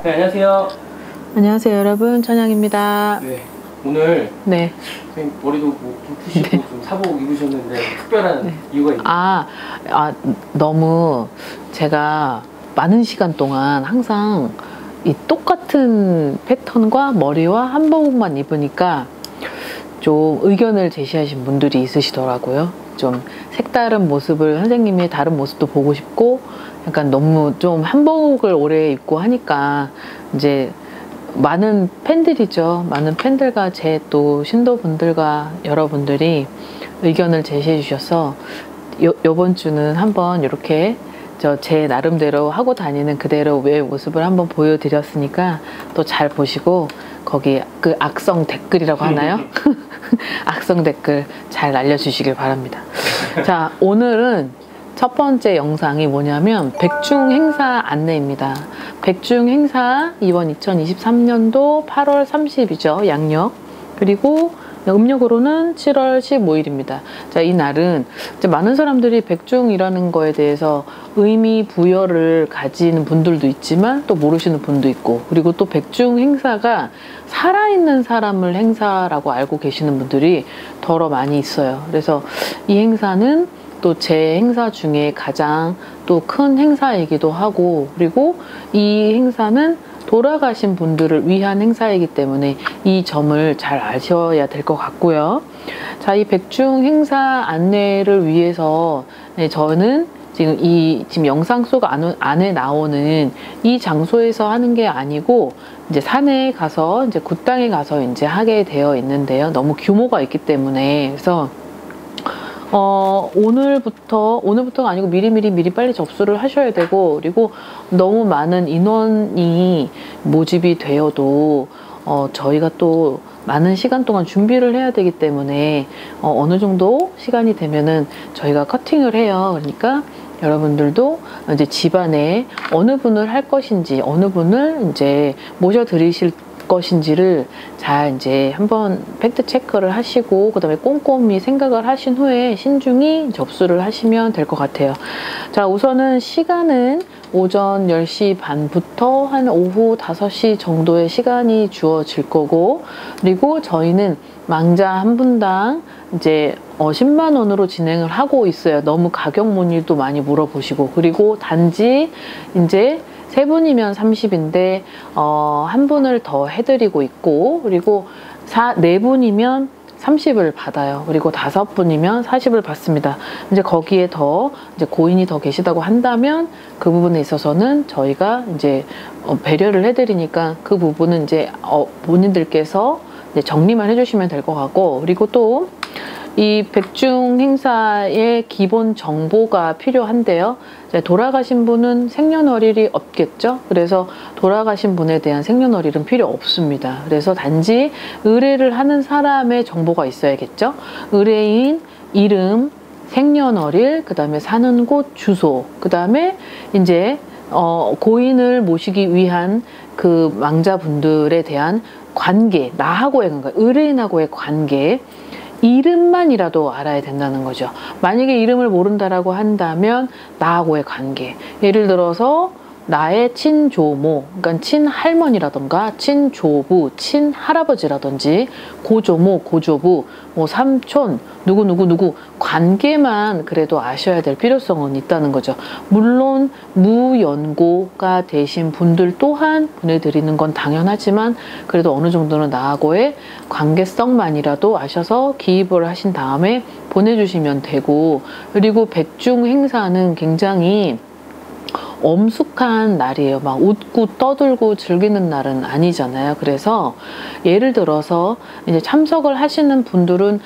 네, 안녕하세요. 안녕하세요, 여러분. 천양입니다. 네, 오늘 네. 선생님 머리도 뭐 붓으시고 네. 좀 사복 입으셨는데 특별한 이유가 있나요? 너무 제가 많은 시간 동안 항상 이 똑같은 패턴과 머리와 한복만 입으니까 좀 의견을 제시하신 분들이 있으시더라고요. 좀 색다른 모습을, 선생님의 다른 모습도 보고 싶고, 약간 너무 좀 한복을 오래 입고 하니까 이제 많은 팬들이죠. 많은 팬들과 제 또 신도분들과 여러분들이 의견을 제시해 주셔서 요번 주는 한번 이렇게 제 나름대로 하고 다니는 그대로 왜 모습을 한번 보여드렸으니까 또 잘 보시고 거기 그 악성 댓글이라고 하나요? 악성 댓글 잘 날려주시길 바랍니다. 자, 오늘은 첫 번째 영상이 뭐냐면 백중 행사 안내입니다. 백중 행사 이번 2023년도 8월 30일이죠. 양력. 그리고 음력으로는 7월 15일입니다. 자, 이 날은 이제 많은 사람들이 백중이라는 거에 대해서 의미 부여를 가지는 분들도 있지만 또 모르시는 분도 있고, 그리고 또 백중 행사가 살아있는 사람을 행사라고 알고 계시는 분들이 더러 많이 있어요. 그래서 이 행사는 또 제 행사 중에 가장 또 큰 행사이기도 하고, 그리고 이 행사는 돌아가신 분들을 위한 행사이기 때문에 이 점을 잘 아셔야 될 것 같고요. 자, 이 백중 행사 안내를 위해서 저는 지금 영상 속 안에 나오는 이 장소에서 하는 게 아니고 이제 산에 가서 이제 굿당에 가서 이제 하게 되어 있는데요. 너무 규모가 있기 때문에. 그래서 오늘부터가 아니고 미리 빨리 접수를 하셔야 되고, 그리고 너무 많은 인원이 모집이 되어도 저희가 또 많은 시간 동안 준비를 해야 되기 때문에 어느 정도 시간이 되면은 저희가 커팅을 해요. 그러니까 여러분들도 이제 집안에 어느 분을 할 것인지, 어느 분을 이제 모셔드리실 것인지를 잘 이제 한번 팩트 체크를 하시고, 그 다음에 꼼꼼히 생각을 하신 후에 신중히 접수를 하시면 될 것 같아요. 자, 우선은 시간은 오전 10시 반부터 한 오후 5시 정도의 시간이 주어질 거고, 그리고 저희는 망자 한 분당 이제 10만 원으로 진행을 하고 있어요. 너무 가격 문의도 많이 물어보시고, 그리고 단지 이제 3분이면 30인데 한 분을 더 해드리고 있고, 그리고 4분이면 30을 받아요. 그리고 5분이면 40을 받습니다. 이제 거기에 더 이제 고인이 더 계시다고 한다면 그 부분에 있어서는 저희가 이제 배려를 해드리니까 그 부분은 이제 본인들께서 이제 정리만 해주시면 될 것 같고, 그리고 또 이 백중 행사의 기본 정보가 필요한데요. 돌아가신 분은 생년월일이 없겠죠. 그래서 돌아가신 분에 대한 생년월일은 필요 없습니다. 그래서 단지 의뢰를 하는 사람의 정보가 있어야겠죠. 의뢰인 이름, 생년월일, 그 다음에 사는 곳, 주소, 그 다음에 이제 고인을 모시기 위한 그 망자분들에 대한 관계, 나하고의 관계, 의뢰인하고의 관계, 이름만이라도 알아야 된다는 거죠. 만약에 이름을 모른다라고 한다면 나하고의 관계, 예를 들어서 나의 친조모, 그러니까 친할머니라던가 친조부, 친할아버지라든지 고조모, 고조부, 뭐 삼촌, 누구 관계만 그래도 아셔야 될 필요성은 있다는 거죠. 물론 무연고가 되신 분들 또한 보내드리는 건 당연하지만 그래도 어느 정도는 나하고의 관계성만이라도 아셔서 기입을 하신 다음에 보내주시면 되고, 그리고 백중 행사는 굉장히 엄숙한 날이에요. 막 웃고 떠들고 즐기는 날은 아니잖아요. 그래서 예를 들어서 이제 참석을 하시는 분들은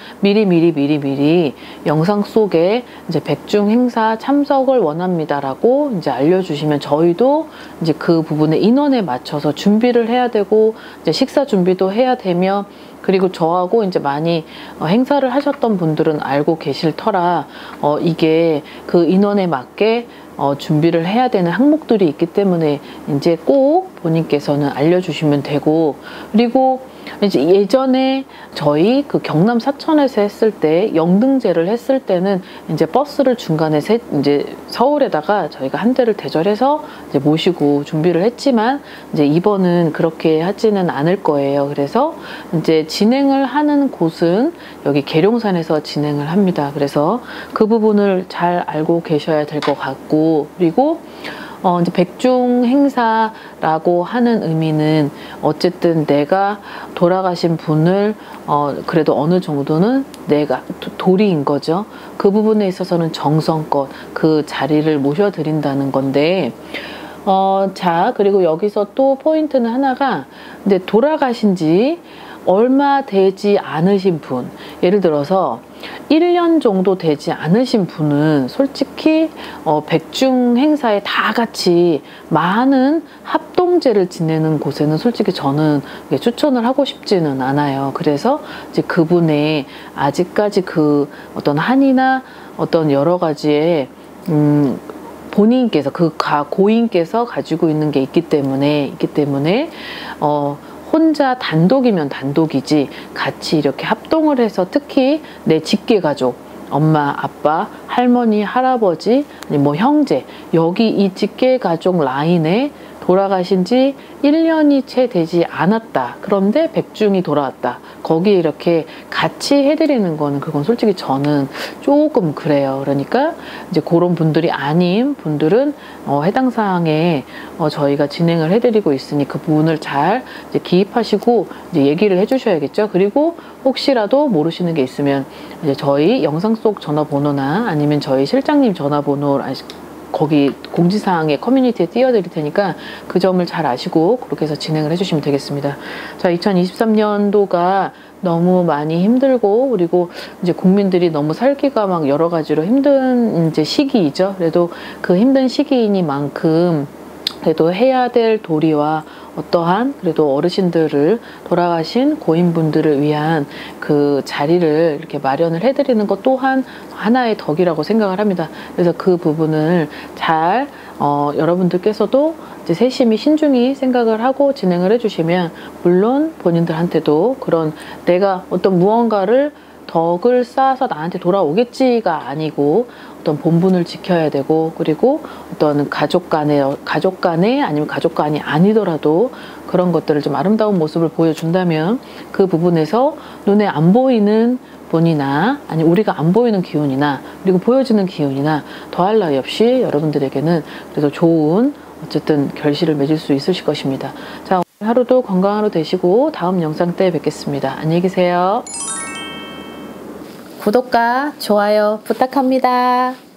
미리 영상 속에 이제 백중 행사 참석을 원합니다라고 이제 알려주시면 저희도 이제 그 부분에 인원에 맞춰서 준비를 해야 되고, 이제 식사 준비도 해야 되며, 그리고 저하고 이제 많이 행사를 하셨던 분들은 알고 계실 터라 이게 그 인원에 맞게 준비를 해야 되는 항목들이 있기 때문에 이제 꼭 본인께서는 알려주시면 되고, 그리고 이제 예전에 저희 그 경남 사천에서 했을 때 영등제를 했을 때는 이제 버스를 중간에 이제 서울에다가 저희가 한 대를 대절해서 이제 모시고 준비를 했지만 이제 이번은 그렇게 하지는 않을 거예요. 그래서 이제 진행을 하는 곳은 여기 계룡산에서 진행을 합니다. 그래서 그 부분을 잘 알고 계셔야 될 것 같고, 그리고 이제 백중 행사라고 하는 의미는 어쨌든 내가 돌아가신 분을 그래도 어느 정도는 내가 도리인 거죠. 그 부분에 있어서는 정성껏 그 자리를 모셔드린다는 건데, 자, 그리고 여기서 또 포인트는 하나가, 근데 돌아가신 지 얼마 되지 않으신 분, 예를 들어서 1년 정도 되지 않으신 분은 솔직히 백중 행사에 다 같이 많은 합동제를 지내는 곳에는 솔직히 저는 추천을 하고 싶지는 않아요. 그래서 이제 그분의 아직까지 그 어떤 한이나 어떤 여러 가지의 본인께서 그 고인께서 가지고 있는 게 있기 때문에 혼자 단독이면 단독이지 같이 이렇게 합동을 해서, 특히 내 직계가족, 엄마, 아빠, 할머니, 할아버지, 아니 뭐 형제, 여기 이 직계가족 라인에 돌아가신 지 1년이 채 되지 않았다. 그런데 백중이 돌아왔다. 거기에 이렇게 같이 해드리는 거는 그건 솔직히 저는 조금 그래요. 그러니까 이제 그런 분들이 아닌 분들은 해당 사항에 저희가 진행을 해드리고 있으니 그 부분을 잘 이제 기입하시고 이제 얘기를 해주셔야겠죠. 그리고 혹시라도 모르시는 게 있으면 이제 저희 영상 속 전화번호나 아니면 저희 실장님 전화번호 거기 공지사항에 커뮤니티에 띄워드릴 테니까 그 점을 잘 아시고 그렇게 해서 진행을 해주시면 되겠습니다. 자, 2023년도가 너무 많이 힘들고, 그리고 이제 국민들이 너무 살기가 막 여러 가지로 힘든 이제 시기이죠. 그래도 그 힘든 시기이니만큼 그래도 해야 될 도리와 어떠한 그래도 어르신들을, 돌아가신 고인분들을 위한 그 자리를 이렇게 마련을 해드리는 것 또한 하나의 덕이라고 생각을 합니다. 그래서 그 부분을 잘 여러분들께서도 이제 세심히 신중히 생각을 하고 진행을 해주시면, 물론 본인들한테도 그런 내가 어떤 무언가를 덕을 쌓아서 나한테 돌아오겠지가 아니고 어떤 본분을 지켜야 되고, 그리고 어떤 가족 간에 아니면 가족 간이 아니더라도 그런 것들을 좀 아름다운 모습을 보여준다면 그 부분에서 눈에 안 보이는 분이나 아니 우리가 안 보이는 기운이나 그리고 보여지는 기운이나 더할 나위 없이 여러분들에게는 그래도 좋은 어쨌든 결실을 맺을 수 있으실 것입니다. 자, 오늘 하루도 건강한 하루 되시고 다음 영상 때 뵙겠습니다. 안녕히 계세요. 구독과 좋아요 부탁합니다.